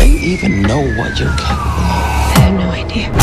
you even know what you're capable of? I have no idea.